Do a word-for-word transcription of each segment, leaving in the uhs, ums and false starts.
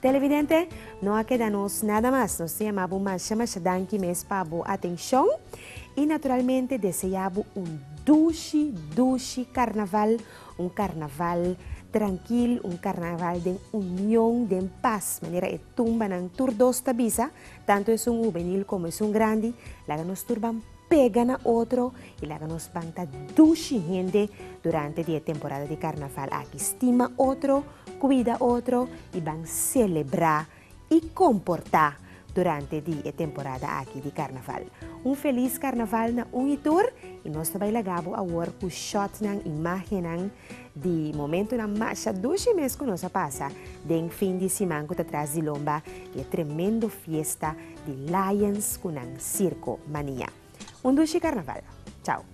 Televidente, no quedamos nada más, nos llamamos Masha Mashadanki mes para a atención y naturalmente deseamos un dulce, dulce carnaval, un carnaval tranquilo, un carnaval de unión, de paz, manera que tumban en turdos tabisa, tanto es un juvenil como es un grande, la que nos turban pegan a otro y la que nos banta dulce gente durante la temporada de carnaval. Aquí estima otro, cuida otro y van a celebrar y comportar durante la temporada aquí de carnaval. Un feliz carnaval na un tour y nos vai lagabo a ver ku shot ng imagen de momento na marcha dulce mes que nos pasa de fin de semana que atrás de lomba y tremendo fiesta de Lions con un circo mania. Un dulce carnaval. Chao.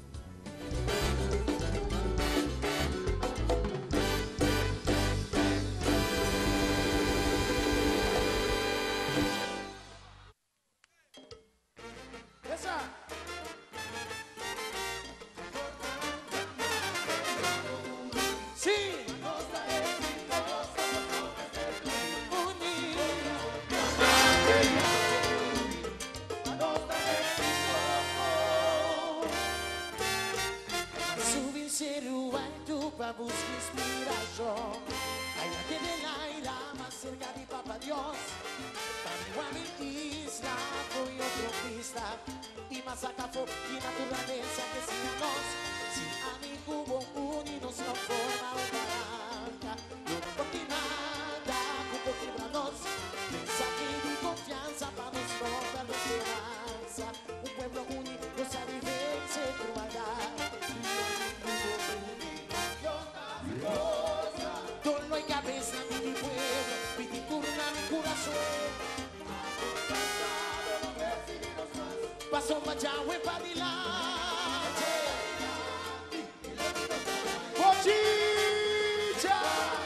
Para buscar inspiración, allá que en el aire más cerca de Papá Dios, para mi isla fue otro pista y más acá fue y naturaleza que sigamos, si a mi cubo unidos no forma una barca, no importa nada, cubo quebrados, mensaje de confianza para nuestro ver la esperanza, un pueblo único sabe vencer crueldad. Dolor y cabeza mi pueblo, mi turna mi corazón. Paso para allá y para adelante. Cochicha.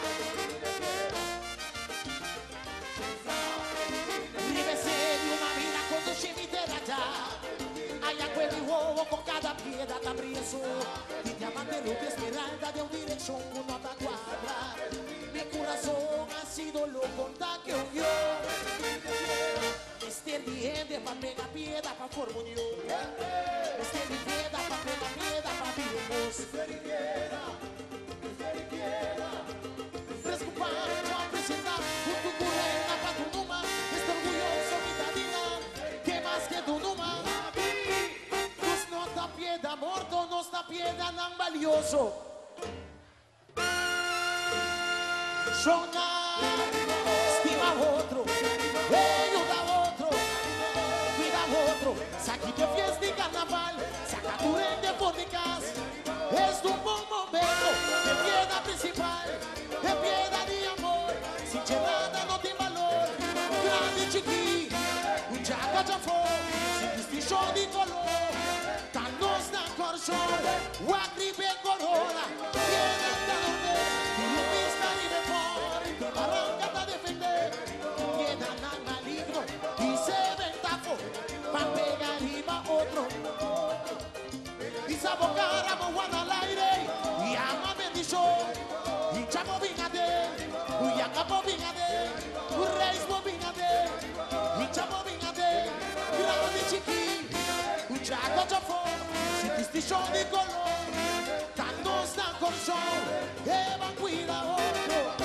Rivese de una vida cuando se mi terra. Allá cuello y huevo con cada piedra te abrieso. Y diamante rubio esmeralda de una dirección uno a cuadra. Mi corazón ha sido lo conta que unió. Este diente pa' pega piedra pa' forma unión. Este mi piedra pa' pega piedra pa' vivimos. Fresco para presentar junto con la pa' tu numa. Estoy orgulloso mi tadina. Que más que tu numa. Nos nota piedra morto, nos da piedra tan valioso. Sonar, estima otro, ayuda otro, cuida otro, saque de fiesta y carnaval, saca tu de bónicas, es un buen momento, de piedra principal, de piedra de amor, sin nada no tiene valor, grande y chiqui, un jaca de amor, sin distinción de color, tan nos da corazón, guacribe corona, piedra de norte, y un vista y de arranca a defender, queda nada maligno y se ventajo pa' pegar y va otro y sabocar a Moana al aire y ama bendición y chamo vingade y acabo vingade y reis vingade y chamo vingade grande chiqui y chaco chafo si distinción de color tantos dan corazón que van cuida otro.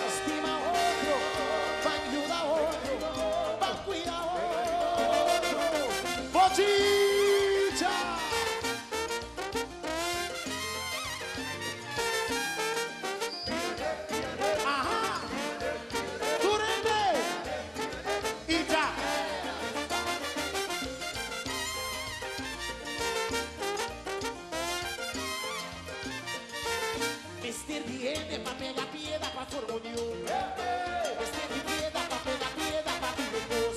Chicha. Ajá. Turende. Y ya. Vestir bien de papel a piedra pa' formar unión. Vestir de piedra, papel a piedra pa' vivir dos.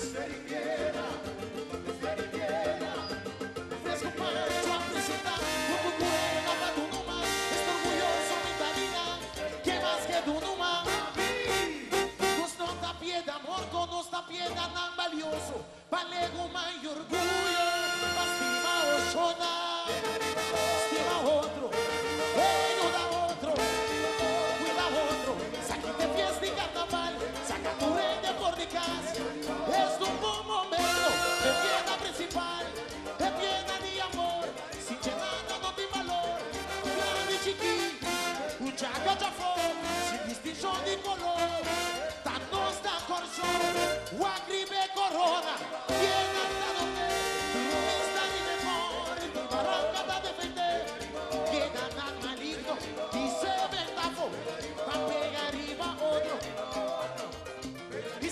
Piedra tan valioso, palego mayor orgullo, estima Oshona, estima otro, ayuda otro, cuida otro, saque de fiesta y carnaval, saca tu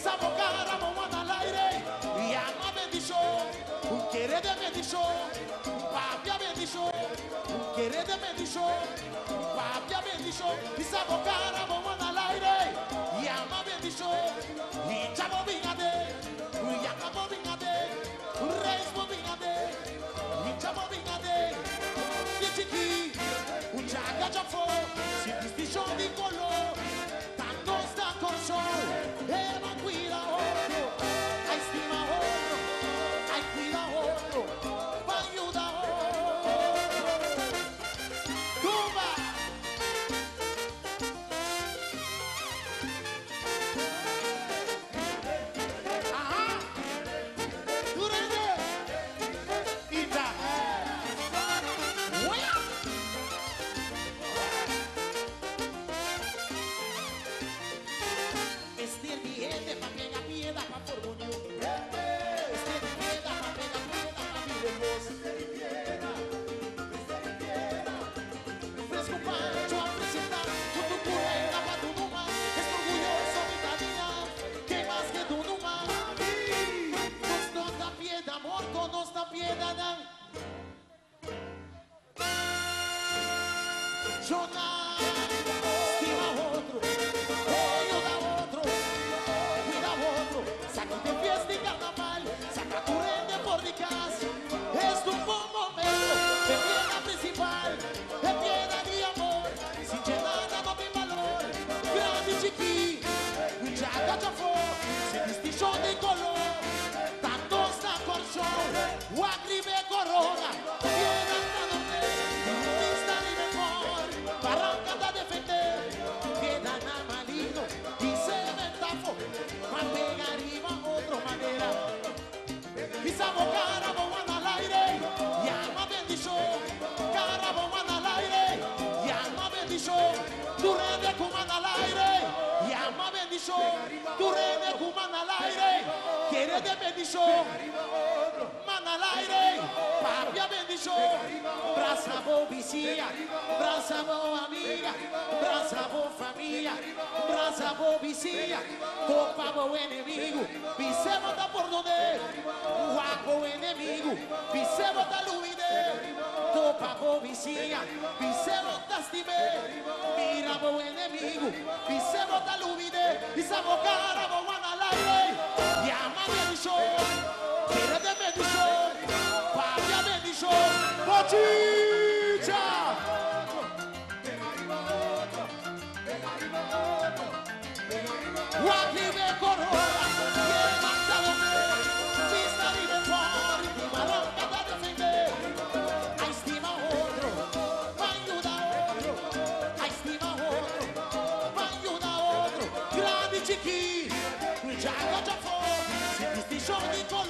esa boca la bomba al aire, y ama bendición, un quiere de bendición, papi a bendición, un quiere de bendición, papi a bendición, esa boca la bomba al aire, y ama bendición, y chavo vingade, y acabo vingade, un rey vingade, y chavo vingade, y chiqui, un chaga chafo, sin distinción de color, tanto está con sol, él no cuida otro, hay estima otro, hay cuida otro, va ayuda otro. ¡Tumba! Ajá. Durende. Ita. Huela. Vestir billete pa' que la piedra pa' formonio. Vestir piedra pa' que la piedra pa' mi voz. Fresco pancho a presentar con tu culera pa' tu numa. Es orgulloso mi calidad, que más que tu numa. Nos da piedra, amor, nos da piedra, dan. Yo nada, estima otro, odio da otro, cuida otro, saca de fiesta y carnaval, saca tu rende por mi casa, es un buen momento, de piedra principal, de piedra de amor, sin llenada no mi valor, grande y chiqui, un chaga chafó, sin distinción de color, tanto está con show, guacribe corona, piedra donde, vista ni mejor, barranca da defender, queda nada maligno, y cementafo, más pega arriba otro madera, y sabo carabón al aire, y alma bendición, carabón al aire, y alma bendición, tu rende cuman al aire, y alma bendición, tu rende cuman al aire, quiere de bendición, man al aire, papi a bendición, braza bo vicia, braza bo amiga, braza bo familia, braza bo vicia, copa bo enemigo, pisemos da por donde, guapo enemigo, pisemos da luide, copa bo vicia, pisemos da estime, mira bo enemigo, pisemos da luide, pisamos cara bo man al aire, llama bendición, quiere de bendición, papi a bendición, bochicha. Guapibe corona, que manda donde, vista ni mejor, y barranca da defender. Hay estima otro, va ayuda otro, hay estima otro, va ayuda otro, grande y chiqui, un chaga chafó, sin distinción ni color.